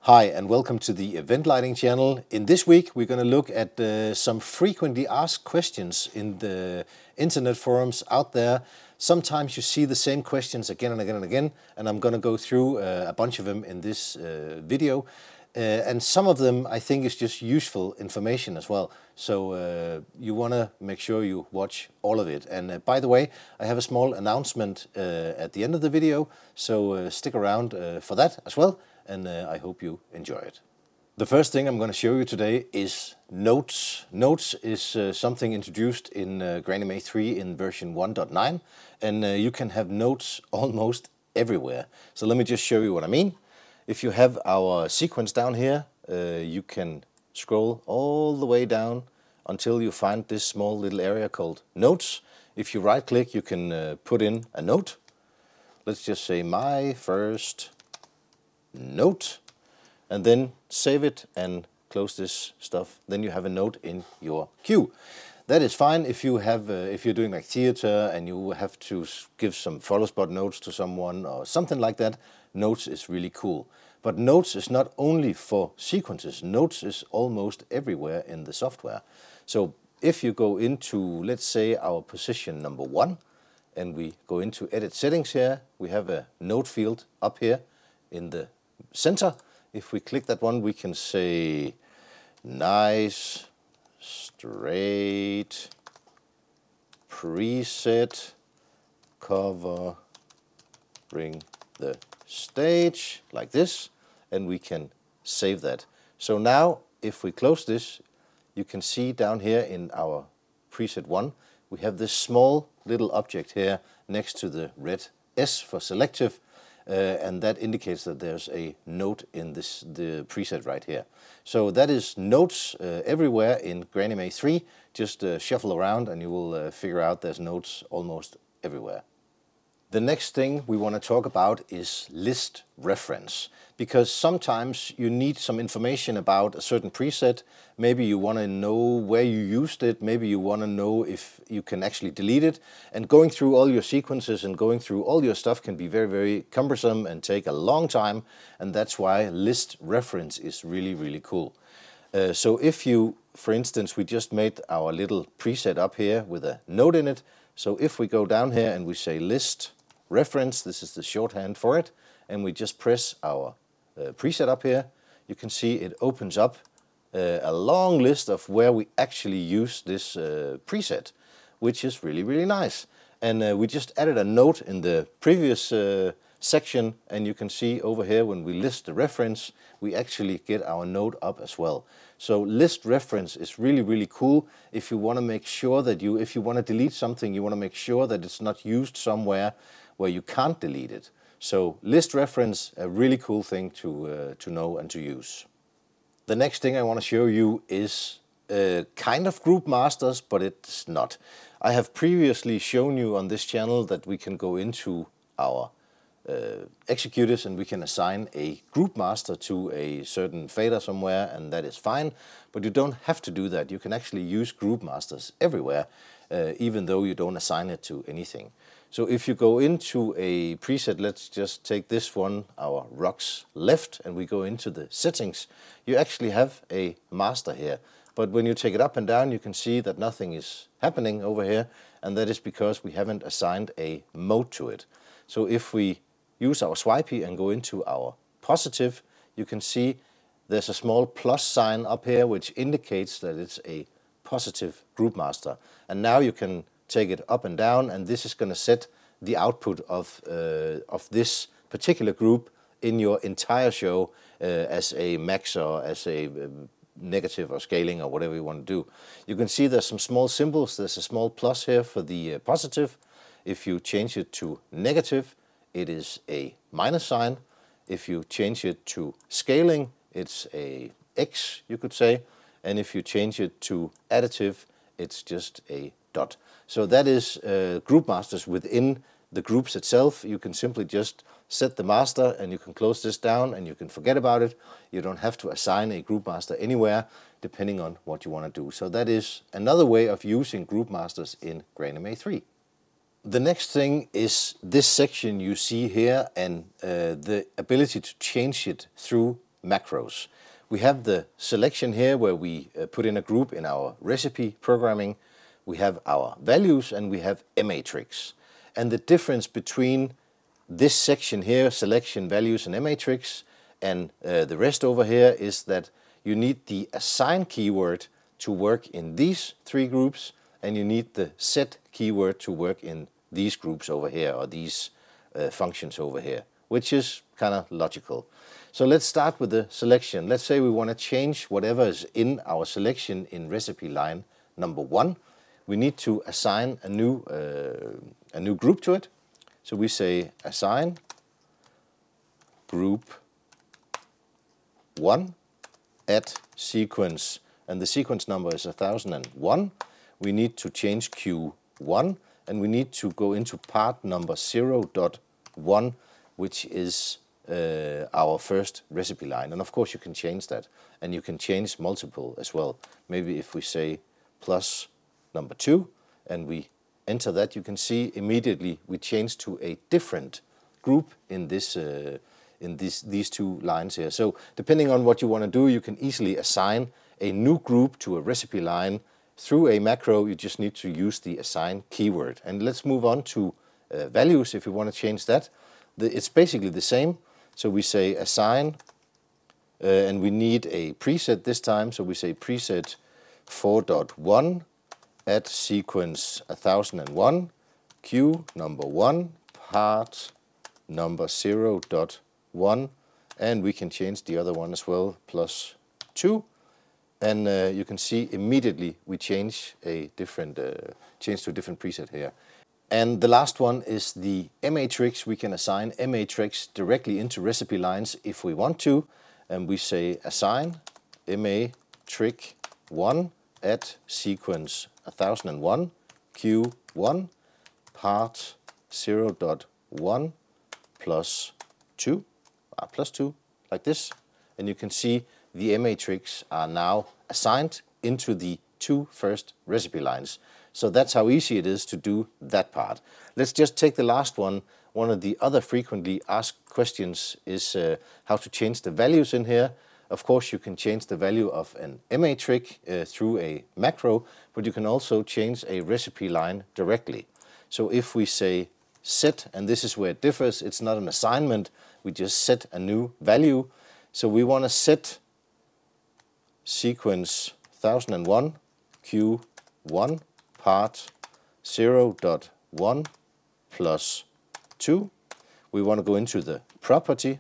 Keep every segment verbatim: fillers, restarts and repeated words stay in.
Hi and welcome to the Event Lighting channel. In this week we're going to look at uh, some frequently asked questions in the internet forums out there. Sometimes you see the same questions again and again and again, and I'm going to go through uh, a bunch of them in this uh, video. Uh, and some of them I think is just useful information as well. So uh, you want to make sure you watch all of it. And uh, by the way, I have a small announcement uh, at the end of the video, so uh, stick around uh, for that as well. And uh, I hope you enjoy it. The first thing I'm going to show you today is Notes. Notes is uh, something introduced in uh, GrandMA three in version one point nine, and uh, you can have notes almost everywhere. So let me just show you what I mean. If you have our sequence down here, uh, you can scroll all the way down until you find this small little area called Notes. If you right click, you can uh, put in a note. Let's just say my first note, and then save it and close this stuff. Then you have a note in your queue. That is fine if you have uh, if you're doing like theater and you have to give some follow spot notes to someone or something like that. Notes is really cool. But Notes is not only for sequences. Notes is almost everywhere in the software. So if you go into, let's say, our position number one, and we go into edit settings here, we have a note field up here in the center. If we click that one, we can say nice, straight, preset, covering the stage, like this, and we can save that. So now, if we close this, you can see down here in our preset one, we have this small little object here next to the red S for selective. Uh, and that indicates that there's a note in this the preset right here. So that is Notes uh, everywhere in GrandMA three. Just uh, shuffle around and you will uh, figure out there's notes almost everywhere. The next thing we want to talk about is list reference, because sometimes you need some information about a certain preset. Maybe you want to know where you used it, maybe you want to know if you can actually delete it, and going through all your sequences and going through all your stuff can be very, very cumbersome and take a long time, and that's why list reference is really, really cool. Uh, so if you, for instance, we just made our little preset up here with a note in it, so if we go down here and we say list reference, this is the shorthand for it, and we just press our uh, preset up here, you can see it opens up uh, a long list of where we actually use this uh, preset, which is really, really nice. And uh, we just added a note in the previous uh, section, and you can see over here when we list the reference, we actually get our note up as well. So list reference is really, really cool if you want to make sure that you, if you want to delete something, you want to make sure that it's not used somewhere where you can't delete it. So list reference, a really cool thing to, uh, to know and to use. The next thing I want to show you is uh, kind of group masters, but it's not. I have previously shown you on this channel that we can go into our uh, executors and we can assign a group master to a certain fader somewhere, and that is fine. But you don't have to do that. You can actually use group masters everywhere, uh, even though you don't assign it to anything. So if you go into a preset, let's just take this one, our rocks left, and we go into the settings, you actually have a master here. But when you take it up and down, you can see that nothing is happening over here, and that is because we haven't assigned a mode to it. So if we use our swipey and go into our positive, you can see there's a small plus sign up here which indicates that it's a positive group master. And now you can take it up and down, and this is going to set the output of, uh, of this particular group in your entire show uh, as a max or as a uh, negative or scaling or whatever you want to do. You can see there's some small symbols. There's a small plus here for the uh, positive. If you change it to negative, it is a minus sign. If you change it to scaling, it's a X, you could say. And if you change it to additive, it's just a dot. So that is uh, group masters within the groups itself. You can simply just set the master and you can close this down and you can forget about it. You don't have to assign a group master anywhere depending on what you want to do. So that is another way of using group masters in GrandMA three. The next thing is this section you see here, and uh, the ability to change it through macros. We have the selection here where we uh, put in a group in our recipe programming. We have our values and we have M A tricks. And the difference between this section here, selection, values and M A tricks, and uh, the rest over here is that you need the assign keyword to work in these three groups, and you need the set keyword to work in these groups over here, or these uh, functions over here, which is kind of logical. So let's start with the selection. Let's say we want to change whatever is in our selection in recipe line number one. We need to assign a new, uh, a new group to it. So we say assign group one at sequence, and the sequence number is one thousand one. We need to change Q one, and we need to go into part number zero dot one, which is uh, our first recipe line. And of course you can change that, and you can change multiple as well. Maybe if we say plus number two and we enter that, you can see immediately we change to a different group in this uh, in this, these two lines here. So depending on what you want to do, you can easily assign a new group to a recipe line through a macro. You just need to use the assign keyword. And let's move on to uh, values if you want to change that. The, it's basically the same. So we say assign, uh, and we need a preset this time. So we say preset four dot one at sequence one thousand one, Q number one, part number zero dot one, and we can change the other one as well, plus two. And uh, you can see immediately we change a different uh, change to a different preset here. And the last one is the M A tricks. We can assign M A tricks directly into recipe lines if we want to, and we say assign M A trick one at sequence one thousand one, Q one, part zero dot one, plus two, uh, plus two, like this. And you can see the M A tricks are now assigned into the two first recipe lines. So that's how easy it is to do that part. Let's just take the last one. One of the other frequently asked questions is uh, how to change the values in here. Of course, you can change the value of an M A trick uh, through a macro, but you can also change a recipe line directly. So if we say set, and this is where it differs, it's not an assignment, we just set a new value. So we want to set sequence one thousand one, Q one, part zero dot one, plus two. We want to go into the property.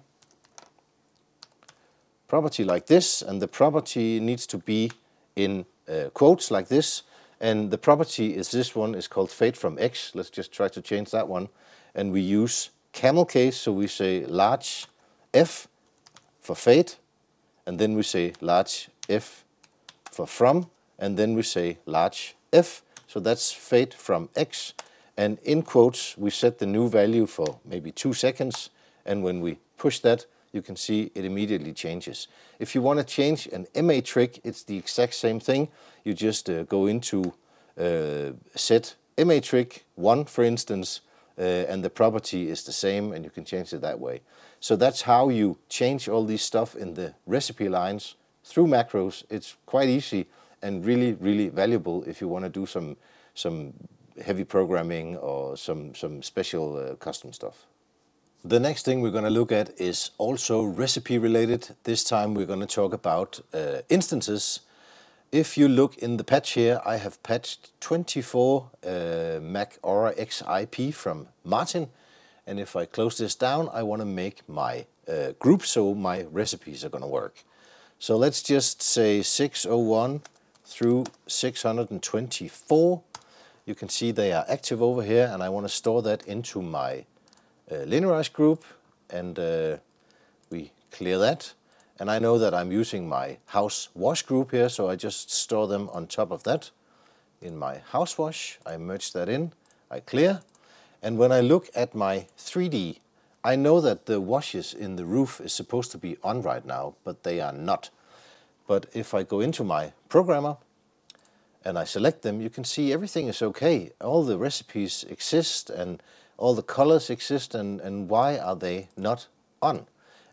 Property like this, and the property needs to be in uh, quotes like this, and the property is this one, is called fade from X. Let's just try to change that one, and we use camel case, so we say large F for fade, and then we say large F for from, and then we say large F, so that's fade from X, and in quotes we set the new value for maybe two seconds, and when we push that, you can see it immediately changes. If you want to change an M A trick, it's the exact same thing. You just uh, go into uh, set M A trick one, for instance, uh, and the property is the same, and you can change it that way. So that's how you change all these stuff in the recipe lines through macros. It's quite easy and really, really valuable if you want to do some some heavy programming or some some special uh, custom stuff. The next thing we're going to look at is also recipe related. This time we're going to talk about uh, instances. If you look in the patch here, I have patched twenty-four uh, Mac Aura X I P from Martin. And if I close this down, I want to make my uh, group so my recipes are going to work. So let's just say six oh one through six hundred twenty-four. You can see they are active over here, and I want to store that into my Uh, linearized group, and uh, we clear that, and I know that I'm using my house wash group here, so I just store them on top of that in my house wash. I merge that in, I clear, and when I look at my three D, I know that the washes in the roof is supposed to be on right now, but they are not. But if I go into my programmer and I select them, you can see everything is okay. All the recipes exist and all the colors exist, and, and why are they not on?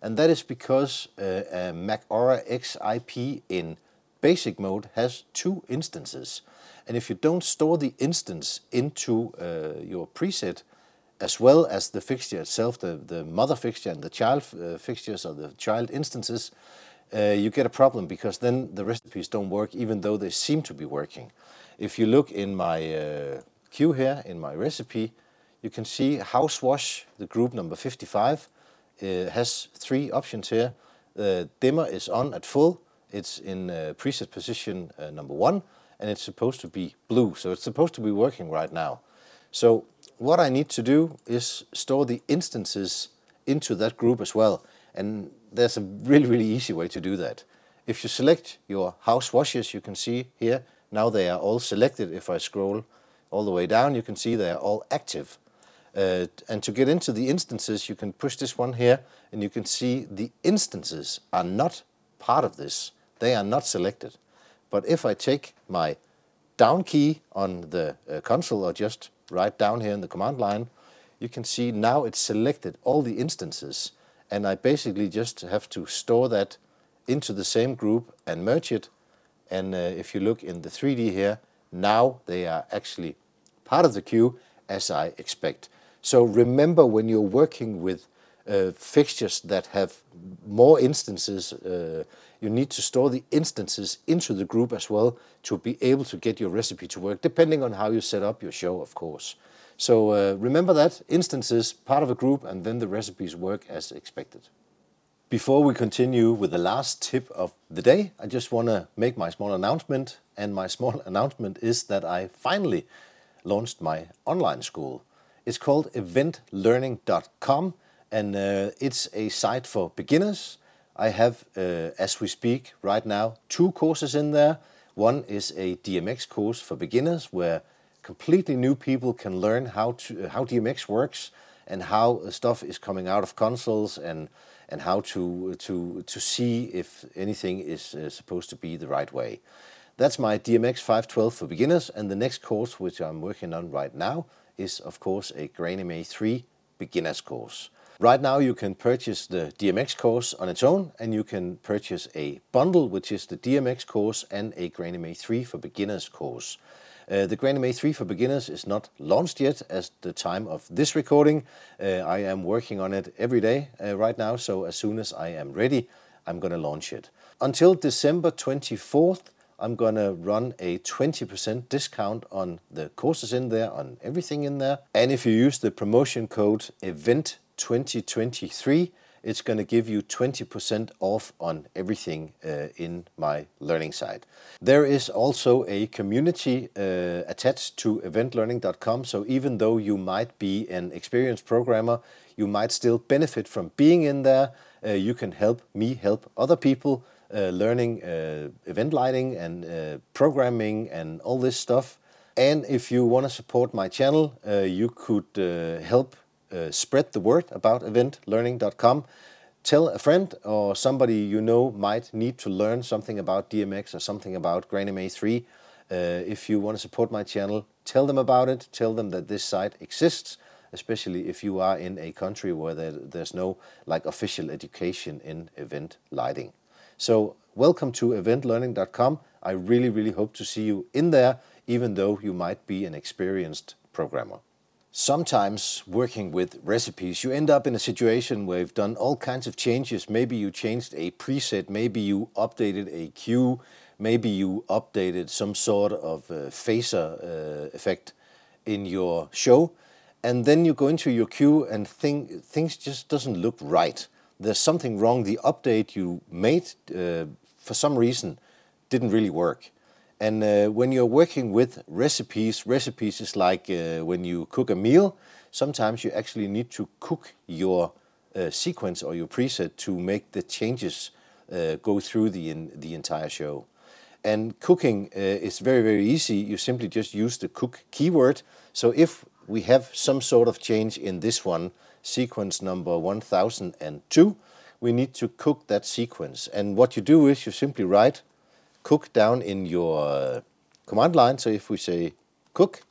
and that is because uh, a Mac Aura X I P in basic mode has two instances. And if you don't store the instance into uh, your preset, as well as the fixture itself, the, the mother fixture and the child uh, fixtures or the child instances, uh, you get a problem, because then the recipes don't work even though they seem to be working. If you look in my uh, queue here, in my recipe, you can see house wash, the group number fifty-five, uh, has three options here. The dimmer is on at full, it's in uh, preset position uh, number one, and it's supposed to be blue, so it's supposed to be working right now. So what I need to do is store the instances into that group as well, and there's a really really easy way to do that. If you select your house washes, you can see here, now they are all selected. If I scroll all the way down, you can see they are all active. Uh, and to get into the instances, you can push this one here, and you can see the instances are not part of this. They are not selected. But if I take my down key on the uh, console, or just right down here in the command line, you can see now it's selected all the instances, and I basically just have to store that into the same group and merge it. And uh, if you look in the three D here, now they are actually part of the queue as I expect. So remember, when you're working with uh, fixtures that have more instances, uh, you need to store the instances into the group as well to be able to get your recipe to work, depending on how you set up your show, of course. So uh, remember that, instances, part of a group, and then the recipes work as expected. Before we continue with the last tip of the day, I just want to make my small announcement, and my small announcement is that I finally launched my online school. It's called event learning dot com, and uh, it's a site for beginners. I have, uh, as we speak right now, two courses in there. One is a D M X course for beginners, where completely new people can learn how to uh, how D M X works and how stuff is coming out of consoles, and and how to to to see if anything is uh, supposed to be the right way. That's my D M X five twelve for beginners, and the next course, which I'm working on right now, is of course a GrandMA three beginners course. Right now you can purchase the D M X course on its own, and you can purchase a bundle, which is the D M X course and a GrandMA three for beginners course. Uh, the GrandMA three for beginners is not launched yet as the time of this recording. Uh, I am working on it every day uh, right now, so as soon as I am ready, I'm going to launch it. Until December twenty-fourth, I'm going to run a twenty percent discount on the courses in there, on everything in there. And if you use the promotion code event twenty twenty-three, it's going to give you twenty percent off on everything uh, in my learning site. There is also a community uh, attached to event learning dot com, so even though you might be an experienced programmer, you might still benefit from being in there. Uh, you can help me help other people uh, learning uh, event lighting and uh, programming and all this stuff. And if you want to support my channel, uh, you could uh, help Uh, spread the word about event learning dot com. Tell a friend or somebody you know might need to learn something about D M X or something about GrandMA three. Uh, if you want to support my channel, tell them about it. Tell them that this site exists, especially if you are in a country where there, there's no like official education in event lighting. So welcome to event learning dot com. I really, really hope to see you in there, even though you might be an experienced programmer. Sometimes working with recipes, you end up in a situation where you've done all kinds of changes. Maybe you changed a preset, maybe you updated a cue, maybe you updated some sort of uh, phaser uh, effect in your show, and then you go into your queue and think, things just doesn't look right. There's something wrong. The update you made uh, for some reason didn't really work. And uh, when you're working with recipes, recipes is like uh, when you cook a meal. Sometimes you actually need to cook your uh, sequence or your preset to make the changes uh, go through the, in, the entire show. And cooking uh, is very, very easy. You simply just use the cook keyword. So if we have some sort of change in this one, sequence number one thousand two, we need to cook that sequence. And what you do is you simply write cook down in your uh, command line. So if we say cook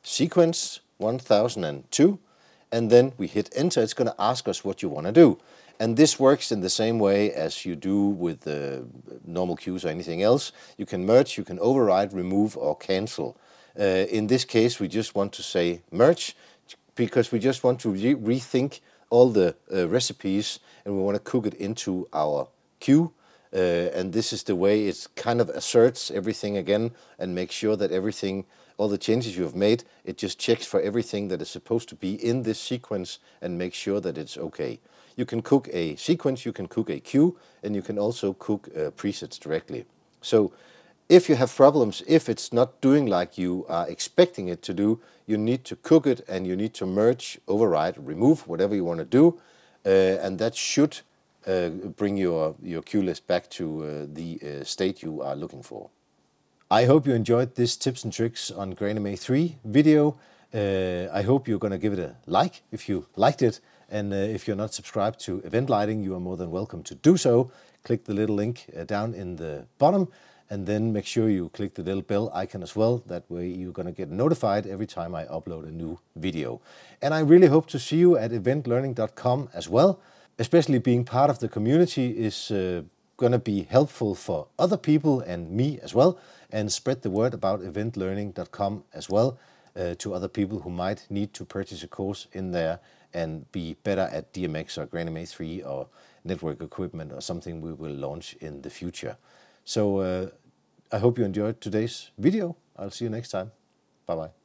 sequence one thousand two, and then we hit enter, it's going to ask us what you want to do. And this works in the same way as you do with the normal queues or anything else. You can merge, you can override, remove, or cancel. Uh, in this case, we just want to say merge because we just want to re rethink all the uh, recipes and we want to cook it into our queue. Uh, and this is the way it kind of asserts everything again and makes sure that everything, all the changes you have made, it just checks for everything that is supposed to be in this sequence and makes sure that it's okay. You can cook a sequence, you can cook a queue, and you can also cook uh, presets directly. So if you have problems, if it's not doing like you are expecting it to do, you need to cook it and you need to merge, override, remove, whatever you want to do, uh, and that should uh, bring your, your queue list back to uh, the uh, state you are looking for. I hope you enjoyed this tips and tricks on GrandMA three video. Uh, I hope you're going to give it a like if you liked it. And uh, if you're not subscribed to Event Lighting, you are more than welcome to do so. Click the little link uh, down in the bottom and then make sure you click the little bell icon as well. That way you're going to get notified every time I upload a new video. And I really hope to see you at event learning dot com as well. Especially being part of the community is uh, going to be helpful for other people and me as well. And spread the word about event learning dot com as well uh, to other people who might need to purchase a course in there and be better at D M X or GrandMA three or network equipment or something we will launch in the future. So uh, I hope you enjoyed today's video. I'll see you next time. Bye-bye.